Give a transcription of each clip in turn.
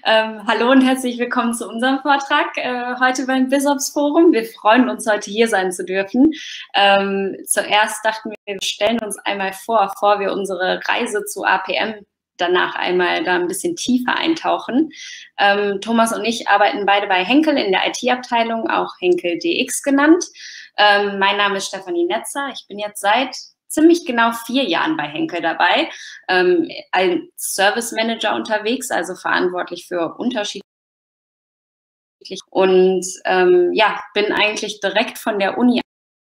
Hallo und herzlich willkommen zu unserem Vortrag heute beim BizOps Forum. Wir freuen uns, heute hier sein zu dürfen. Zuerst dachten wir stellen uns einmal vor, bevor wir unsere Reise zu APM danach einmal da ein bisschen tiefer eintauchen. Thomas und ich arbeiten beide bei Henkel in der IT-Abteilung, auch Henkel DX genannt. Mein Name ist Stefanie Netzer. Ich bin jetzt seit ziemlich genau 4 Jahren bei Henkel dabei, als Service Manager unterwegs, also verantwortlich für unterschiedliche und ja, bin eigentlich direkt von der Uni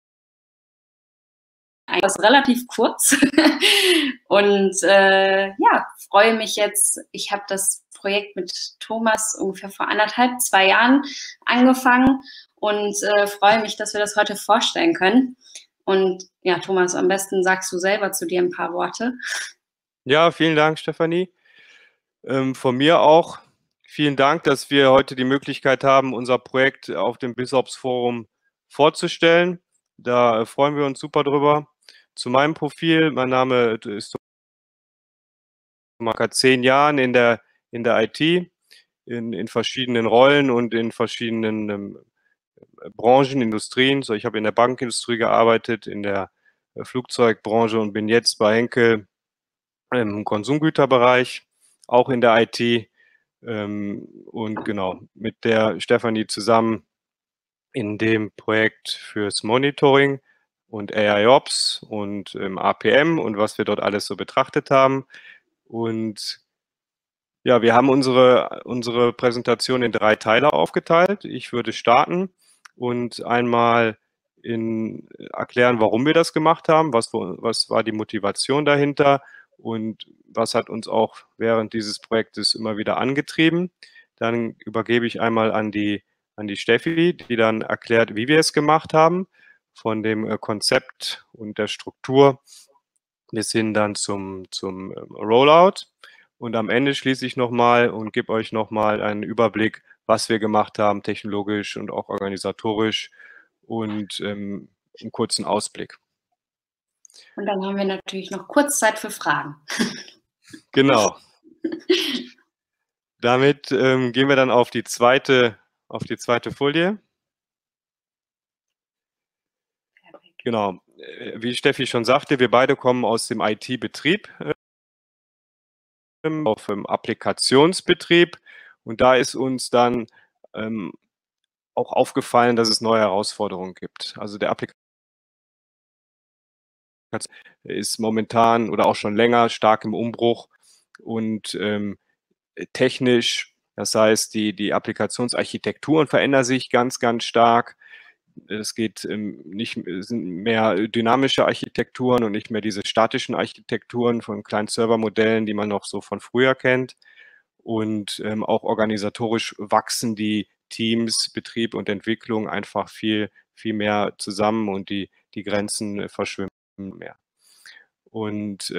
relativ kurz und ja, freue mich jetzt. Ich habe das Projekt mit Thomas ungefähr vor 1,5, 2 Jahren angefangen und freue mich, dass wir das heute vorstellen können. Und ja, Thomas, am besten sagst du selber zu dir ein paar Worte. Ja, vielen Dank, Stefanie. Von mir auch vielen Dank, dass wir heute die Möglichkeit haben, unser Projekt auf dem BizOps Forum vorzustellen. Da freuen wir uns super drüber. Zu meinem Profil: Mein Name ist Thomas, 10 Jahren in der IT, in verschiedenen Rollen und in verschiedenen Branchen, Industrien. So, ich habe in der Bankindustrie gearbeitet, in der Flugzeugbranche und bin jetzt bei Henkel im Konsumgüterbereich, auch in der IT. Und genau, mit der Stefanie zusammen in dem Projekt fürs Monitoring und AIOps und APM und was wir dort alles so betrachtet haben. Und ja, wir haben unsere Präsentation in 3 Teile aufgeteilt. Ich würde starten und einmal erklären, warum wir das gemacht haben, was war die Motivation dahinter und was hat uns auch während dieses Projektes immer wieder angetrieben. Dann übergebe ich einmal an die Steffi, die dann erklärt, wie wir es gemacht haben, von dem Konzept und der Struktur bis hin dann zum Rollout. Und am Ende schließe ich nochmal und gebe euch nochmal einen Überblick, was wir gemacht haben, technologisch und auch organisatorisch, und einen kurzen Ausblick. Und dann haben wir natürlich noch kurz Zeit für Fragen. Genau. Damit gehen wir dann auf die zweite Folie. Genau. Wie Steffi schon sagte, wir beide kommen aus dem IT-Betrieb, auf dem Applikationsbetrieb, und da ist uns dann auch aufgefallen, dass es neue Herausforderungen gibt. Also der Applikation ist momentan oder auch schon länger stark im Umbruch und technisch, das heißt, die Applikationsarchitekturen verändern sich ganz, ganz stark. Es geht sind mehr dynamische Architekturen und nicht mehr diese statischen Architekturen von kleinen Servermodellen, die man noch so von früher kennt. Und auch organisatorisch wachsen die Teams, Betrieb und Entwicklung einfach viel, viel mehr zusammen und die Grenzen verschwimmen mehr. Und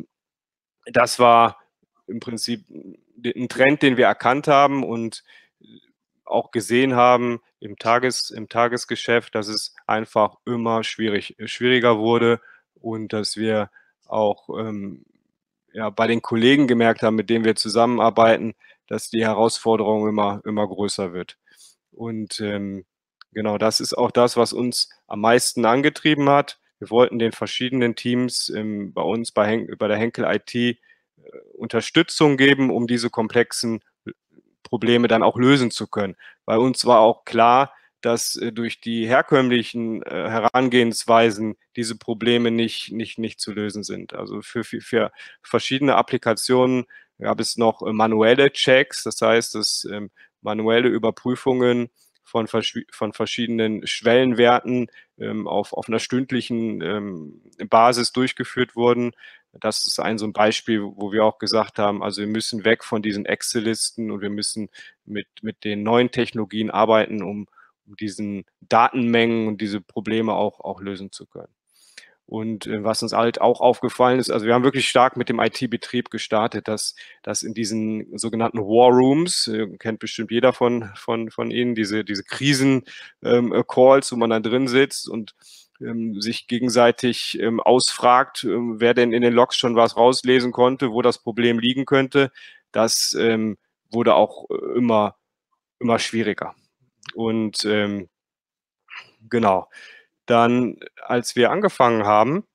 das war im Prinzip ein Trend, den wir erkannt haben und auch gesehen haben im Tagesgeschäft, dass es einfach immer schwieriger wurde und dass wir auch ja, bei den Kollegen gemerkt haben, mit denen wir zusammenarbeiten, dass die Herausforderung immer größer wird. Und genau, das ist auch das, was uns am meisten angetrieben hat. Wir wollten den verschiedenen Teams bei uns bei der Henkel IT Unterstützung geben, um diese komplexen Probleme dann auch lösen zu können. Bei uns war auch klar, dass durch die herkömmlichen Herangehensweisen diese Probleme nicht zu lösen sind. Also für verschiedene Applikationen gab es noch manuelle Checks, das heißt, dass manuelle Überprüfungen von verschiedenen Schwellenwerten auf einer stündlichen Basis durchgeführt wurden. Das ist so ein Beispiel, wo wir auch gesagt haben, also wir müssen weg von diesen Excel-Listen und wir müssen mit den neuen Technologien arbeiten, um diesen Datenmengen und diese Probleme auch lösen zu können. Und was uns halt auch aufgefallen ist, also wir haben wirklich stark mit dem IT-Betrieb gestartet, dass in diesen sogenannten War Rooms, kennt bestimmt jeder von Ihnen, diese Krisen-Calls, wo man da drin sitzt und sich gegenseitig ausfragt, wer denn in den Logs schon was rauslesen konnte, wo das Problem liegen könnte, dass wurde auch immer schwieriger. Und genau, dann, als wir angefangen haben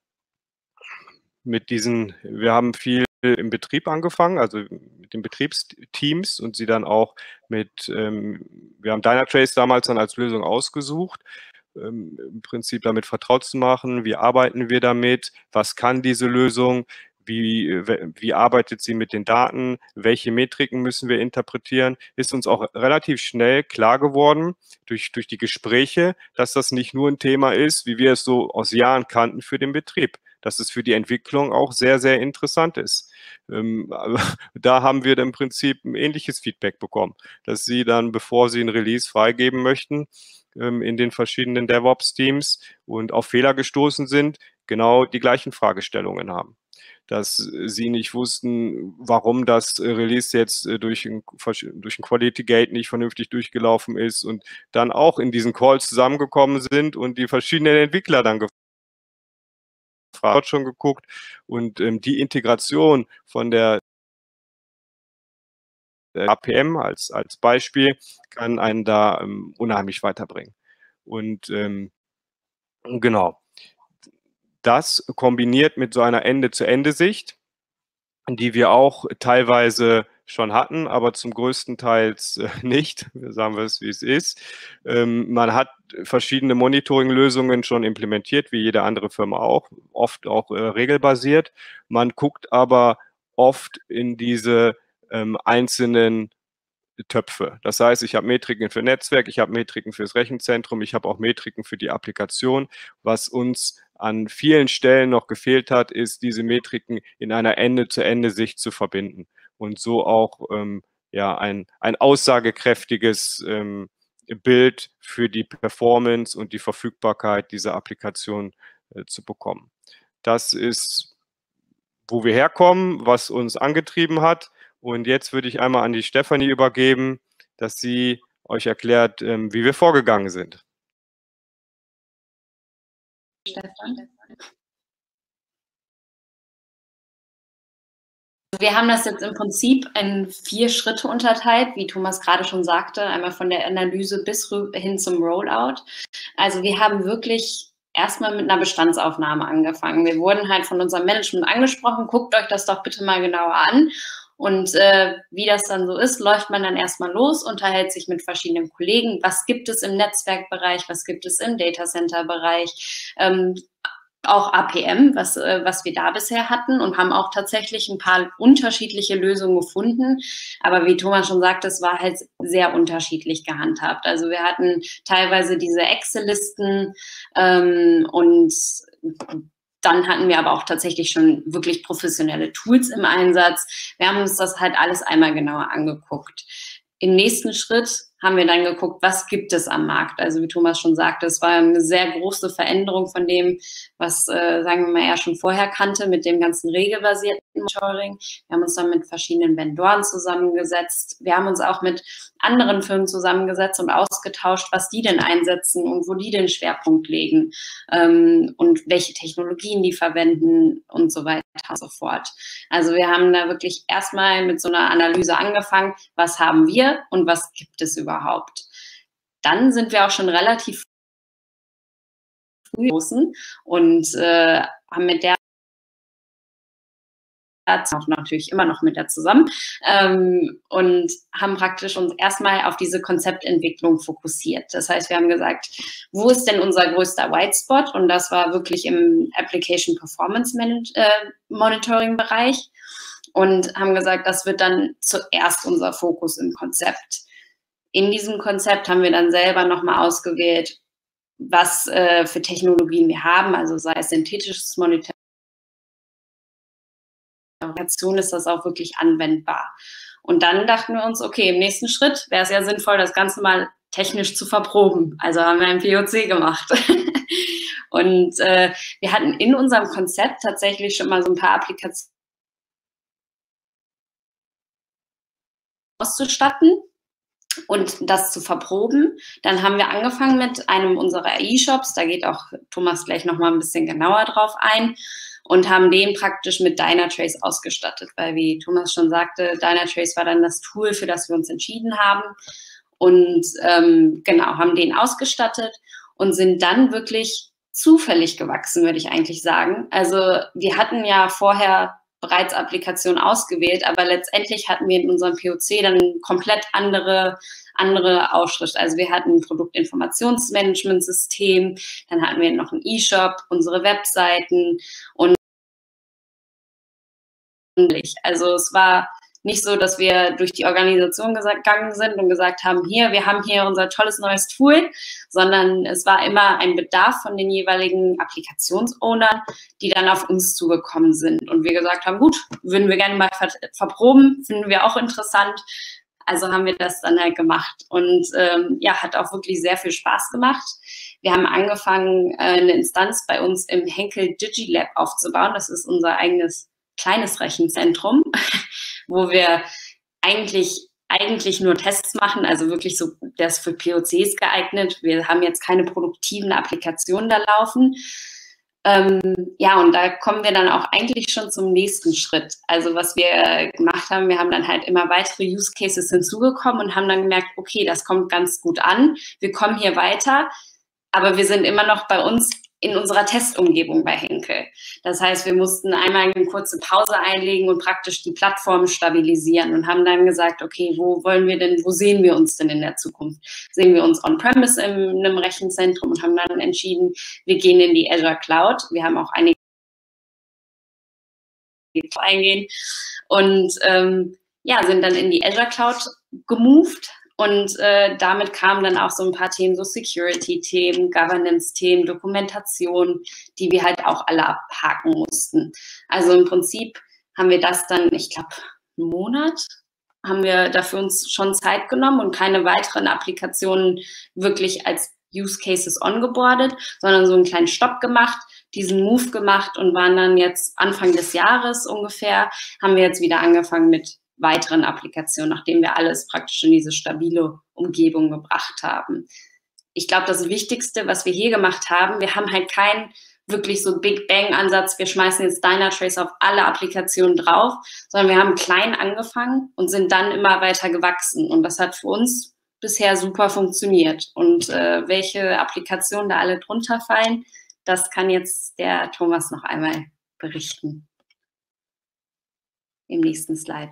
wir haben viel im Betrieb angefangen, also mit den Betriebsteams und sie dann auch wir haben Dynatrace damals dann als Lösung ausgesucht, im Prinzip damit vertraut zu machen. Wie arbeiten wir damit? Was kann diese Lösung? Wie arbeitet sie mit den Daten? Welche Metriken müssen wir interpretieren? Ist uns auch relativ schnell klar geworden durch die Gespräche, dass das nicht nur ein Thema ist, wie wir es so aus Jahren kannten für den Betrieb, dass es für die Entwicklung auch sehr, sehr interessant ist. Da haben wir im Prinzip ein ähnliches Feedback bekommen, dass sie dann, bevor sie ein Release freigeben möchten, in den verschiedenen DevOps-Teams und auf Fehler gestoßen sind, genau die gleichen Fragestellungen haben. Dass sie nicht wussten, warum das Release jetzt durch ein Quality Gate nicht vernünftig durchgelaufen ist und dann auch in diesen Calls zusammengekommen sind und die verschiedenen Entwickler dann schon geguckt und die Integration von der APM als Beispiel kann einen da unheimlich weiterbringen. Und genau, das kombiniert mit so einer Ende-zu-Ende-Sicht, die wir auch teilweise schon hatten, aber zum größten Teil nicht, sagen wir es, wie es ist. Man hat verschiedene Monitoring-Lösungen schon implementiert, wie jede andere Firma auch, oft auch regelbasiert. Man guckt aber oft in diese einzelnen Töpfe. Das heißt, ich habe Metriken für Netzwerk, ich habe Metriken fürs Rechenzentrum, ich habe auch Metriken für die Applikation. Was uns an vielen Stellen noch gefehlt hat, ist, diese Metriken in einer Ende-zu-Ende-Sicht zu verbinden und so auch ja, ein aussagekräftiges Bild für die Performance und die Verfügbarkeit dieser Applikation zu bekommen. Das ist, wo wir herkommen, was uns angetrieben hat. Und jetzt würde ich einmal an die Stefanie übergeben, dass sie euch erklärt, wie wir vorgegangen sind. Stefan. Wir haben das jetzt im Prinzip in 4 Schritte unterteilt, wie Thomas gerade schon sagte, einmal von der Analyse bis hin zum Rollout. Also wir haben wirklich erstmal mit einer Bestandsaufnahme angefangen. Wir wurden halt von unserem Management angesprochen, guckt euch das doch bitte mal genauer an. Und wie das dann so ist, läuft man dann erstmal los, unterhält sich mit verschiedenen Kollegen. Was gibt es im Netzwerkbereich? Was gibt es im Datacenter-Bereich? Auch APM, was wir da bisher hatten, und haben auch tatsächlich ein paar unterschiedliche Lösungen gefunden. Aber wie Thomas schon sagte, es war halt sehr unterschiedlich gehandhabt. Also wir hatten teilweise diese Excel-Listen und dann hatten wir aber auch tatsächlich schon wirklich professionelle Tools im Einsatz. Wir haben uns das halt alles einmal genauer angeguckt. Im nächsten Schritt haben wir dann geguckt, was gibt es am Markt? Also wie Thomas schon sagte, es war eine sehr große Veränderung von dem, was, sagen wir mal, er schon vorher kannte, mit dem ganzen regelbasierten Monitoring. Wir haben uns dann mit verschiedenen Vendoren zusammengesetzt. Wir haben uns auch mit anderen Firmen zusammengesetzt und ausgetauscht, was die denn einsetzen und wo die den Schwerpunkt legen und welche Technologien die verwenden und so weiter und so fort. Also wir haben da wirklich erstmal mit so einer Analyse angefangen, was haben wir und was gibt es überhaupt. Dann sind wir auch schon relativ früh und haben mit der auch natürlich immer noch mit der zusammen und haben praktisch uns erstmal auf diese Konzeptentwicklung fokussiert. Das heißt, wir haben gesagt, wo ist denn unser größter White Spot? Und das war wirklich im Application Performance Monitoring Bereich und haben gesagt, das wird dann zuerst unser Fokus im Konzept. In diesem Konzept haben wir dann selber nochmal ausgewählt, was für Technologien wir haben, also sei es synthetisches Monitoring, ist das auch wirklich anwendbar. Und dann dachten wir uns, okay, im nächsten Schritt wäre es ja sinnvoll, das Ganze mal technisch zu verproben. Also haben wir ein POC gemacht. Und wir hatten in unserem Konzept tatsächlich schon mal so ein paar Applikationen auszustatten und das zu verproben. Dann haben wir angefangen mit einem unserer E-Shops, da geht auch Thomas gleich nochmal ein bisschen genauer drauf ein. und haben den praktisch mit Dynatrace ausgestattet, weil, wie Thomas schon sagte, Dynatrace war dann das Tool, für das wir uns entschieden haben. Und genau, haben den ausgestattet und sind dann wirklich zufällig gewachsen, würde ich eigentlich sagen. Also wir hatten ja vorher bereits Applikationen ausgewählt, aber letztendlich hatten wir in unserem POC dann komplett andere Ausschrift. Also wir hatten ein Produktinformationsmanagementsystem, dann hatten wir noch einen E-Shop, unsere Webseiten und also es war nicht so, dass wir durch die Organisation gegangen sind und gesagt haben, wir haben hier unser tolles neues Tool, sondern es war immer ein Bedarf von den jeweiligen Applikationsownern, die dann auf uns zugekommen sind. Und wir gesagt haben, gut, würden wir gerne mal verproben, finden wir auch interessant. Also haben wir das dann halt gemacht und hat auch wirklich sehr viel Spaß gemacht. Wir haben angefangen, eine Instanz bei uns im Henkel DigiLab aufzubauen. Das ist unser eigenes kleines Rechenzentrum, wo wir eigentlich nur Tests machen, also wirklich so, der ist für POCs geeignet. Wir haben jetzt keine produktiven Applikationen da laufen. Und da kommen wir dann auch eigentlich schon zum nächsten Schritt. Also was wir gemacht haben, wir haben dann halt immer weitere Use Cases hinzugekommen und haben dann gemerkt, okay, das kommt ganz gut an, wir kommen hier weiter, aber wir sind immer noch bei uns in unserer Testumgebung bei Henkel. Das heißt, wir mussten einmal eine kurze Pause einlegen und praktisch die Plattform stabilisieren und haben dann gesagt, okay, wo sehen wir uns denn in der Zukunft? Sehen wir uns on-premise in einem Rechenzentrum und haben dann entschieden, wir gehen in die Azure Cloud. Wir haben auch einige eingehen und sind dann in die Azure Cloud gemoved. Und damit kamen dann auch so ein paar Themen, so Security-Themen, Governance-Themen, Dokumentation, die wir halt auch alle abhaken mussten. Also im Prinzip haben wir das dann, ich glaube, einen Monat haben wir dafür uns schon Zeit genommen und keine weiteren Applikationen wirklich als Use Cases ongeboardet, sondern so einen kleinen Stopp gemacht, diesen Move gemacht und waren dann jetzt Anfang des Jahres ungefähr, haben wir jetzt wieder angefangen mit weiteren Applikationen, nachdem wir alles praktisch in diese stabile Umgebung gebracht haben. Ich glaube, das Wichtigste, was wir hier gemacht haben, wir haben halt keinen wirklich so Big Bang-Ansatz, wir schmeißen jetzt Dynatrace auf alle Applikationen drauf, sondern wir haben klein angefangen und sind dann immer weiter gewachsen. Und das hat für uns bisher super funktioniert. Und welche Applikationen da alle drunter fallen, das kann jetzt der Thomas noch einmal berichten. Im nächsten Slide.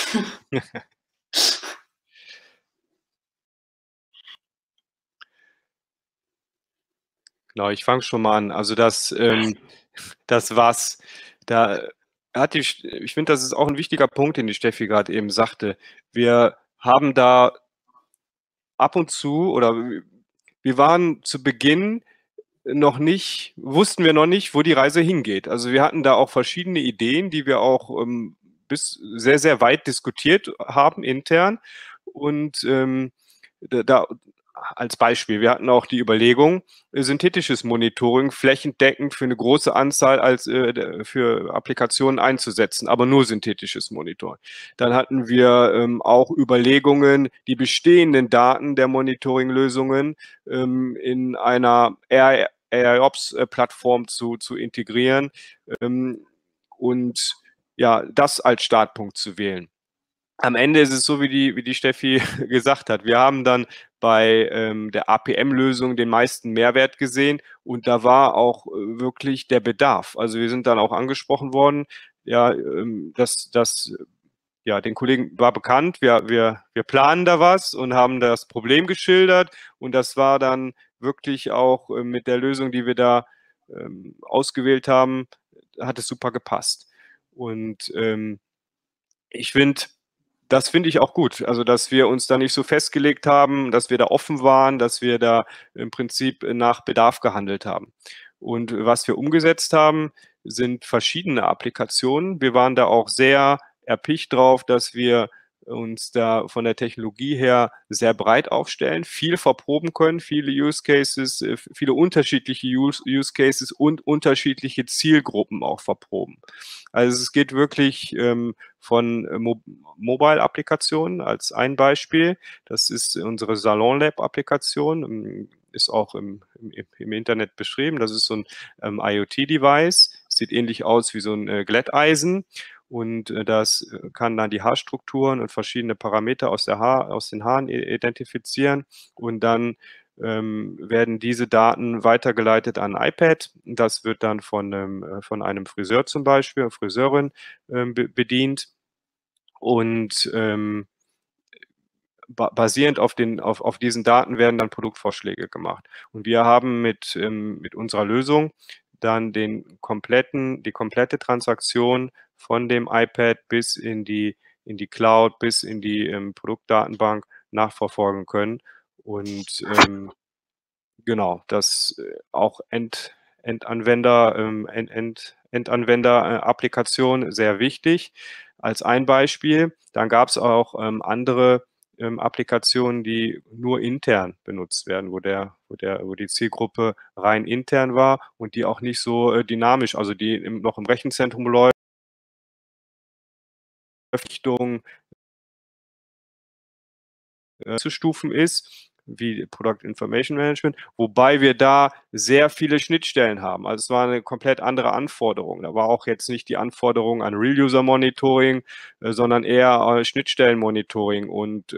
Genau, ich fange schon mal an. Also das was, da hat ich finde, das ist auch ein wichtiger Punkt, den die Steffi gerade eben sagte. Wir haben da ab und zu oder wir waren zu Beginn wussten wir noch nicht, wo die Reise hingeht. Also wir hatten da auch verschiedene Ideen, die wir auch bis sehr, sehr weit diskutiert haben intern. Und da als Beispiel, wir hatten auch die Überlegung, synthetisches Monitoring flächendeckend für eine große Anzahl für Applikationen einzusetzen, aber nur synthetisches Monitoring. Dann hatten wir auch Überlegungen, die bestehenden Daten der Monitoring-Lösungen in einer AIOps-Plattform zu integrieren und ja, das als Startpunkt zu wählen. Am Ende ist es so, wie die Steffi gesagt hat. Wir haben dann bei der APM-Lösung den meisten Mehrwert gesehen und da war auch wirklich der Bedarf. Also wir sind dann auch angesprochen worden, ja, den Kollegen war bekannt, wir planen da was und haben das Problem geschildert und das war dann wirklich auch mit der Lösung, die wir da ausgewählt haben, hat es super gepasst. Und das finde ich auch gut, also dass wir uns da nicht so festgelegt haben, dass wir da offen waren, dass wir da im Prinzip nach Bedarf gehandelt haben. Und was wir umgesetzt haben, sind verschiedene Applikationen. Wir waren da auch sehr erpicht drauf, dass wir uns da von der Technologie her sehr breit aufstellen, viel verproben können, viele Use Cases, viele unterschiedliche Use Cases und unterschiedliche Zielgruppen auch verproben. Also es geht wirklich von Mobile-Applikationen als ein Beispiel. Das ist unsere Salon Lab-Applikation, ist auch im Internet beschrieben. Das ist so ein IoT-Device, sieht ähnlich aus wie so ein Glätteisen und das kann dann die Haarstrukturen und verschiedene Parameter aus den Haaren identifizieren und dann werden diese Daten weitergeleitet an ein iPad. Das wird dann von einem Friseur zum Beispiel, Friseurin bedient und basierend auf diesen Daten werden dann Produktvorschläge gemacht. Und wir haben mit unserer Lösung dann die komplette Transaktion von dem iPad bis in die Cloud, bis in die Produktdatenbank nachverfolgen können. Und genau, das auch Endanwender-Applikation sehr wichtig als ein Beispiel. Dann gab es auch andere Applikationen, die nur intern benutzt werden, wo die Zielgruppe rein intern war und die auch nicht so dynamisch, also die noch im Rechenzentrum läuft, Richtung zu stufen ist, wie Product Information Management, wobei wir da sehr viele Schnittstellen haben. Also es war eine komplett andere Anforderung. Da war auch jetzt nicht die Anforderung an Real-User-Monitoring, sondern eher Schnittstellen-Monitoring und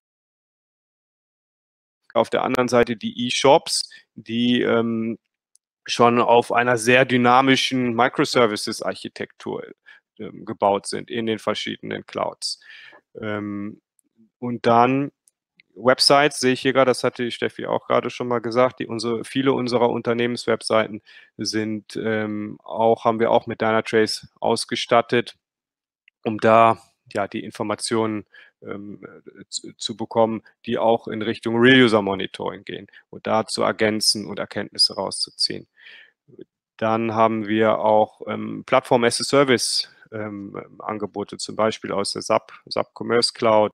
auf der anderen Seite die E-Shops, die schon auf einer sehr dynamischen Microservices-Architektur gebaut sind in den verschiedenen Clouds. Und dann Websites sehe ich hier gerade, das hatte die Steffi auch gerade schon mal gesagt, viele unserer Unternehmenswebseiten sind haben wir auch mit Dynatrace ausgestattet, um da ja die Informationen zu bekommen, die auch in Richtung Real-User-Monitoring gehen und da zu ergänzen und Erkenntnisse rauszuziehen. Dann haben wir auch Plattform-as-a-Service Angebote, zum Beispiel aus der SAP Commerce Cloud,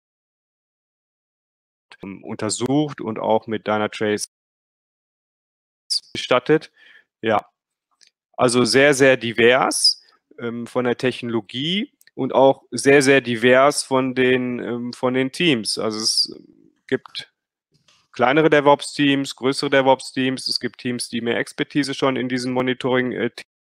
untersucht und auch mit Dynatrace gestattet. Ja, also sehr, sehr divers von der Technologie und auch sehr, sehr divers von den Teams. Also es gibt kleinere DevOps-Teams, größere DevOps-Teams, es gibt Teams, die mehr Expertise schon in diesen Monitoring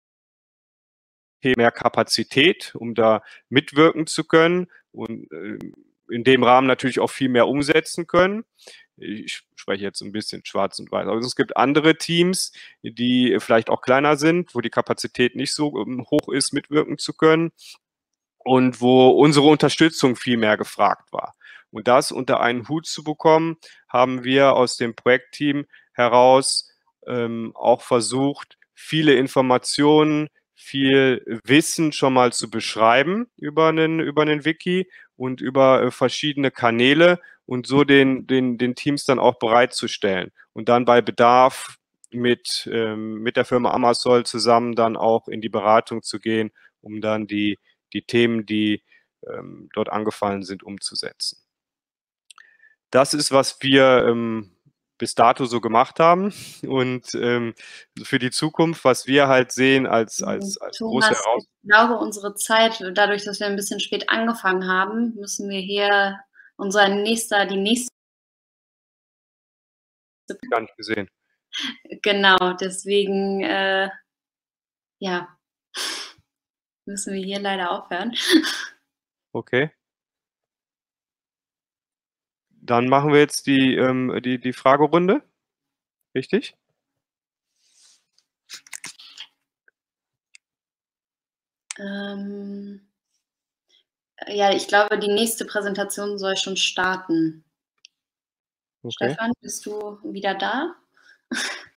mehr Kapazität, um da mitwirken zu können und in dem Rahmen natürlich auch viel mehr umsetzen können. Ich spreche jetzt ein bisschen schwarz und weiß. Also es gibt andere Teams, die vielleicht auch kleiner sind, wo die Kapazität nicht so hoch ist, mitwirken zu können und wo unsere Unterstützung viel mehr gefragt war. Und das unter einen Hut zu bekommen, haben wir aus dem Projektteam heraus auch versucht, viele Informationen, viel Wissen schon mal zu beschreiben über einen Wiki und über verschiedene Kanäle und so den Teams dann auch bereitzustellen und dann bei Bedarf mit der Firma Amasol zusammen dann auch in die Beratung zu gehen, um dann die Themen, die dort angefallen sind, umzusetzen. Das ist, was wir bis dato so gemacht haben und für die Zukunft, was wir halt sehen als große Herausforderung. Ich glaube, unsere Zeit, dadurch, dass wir ein bisschen spät angefangen haben, müssen wir hier die nächste Gar nicht gesehen. Genau, deswegen ja, müssen wir hier leider aufhören. Okay. Dann machen wir jetzt die Fragerunde. Richtig? Ja, ich glaube, die nächste Präsentation soll schon starten. Okay. Stefan, bist du wieder da?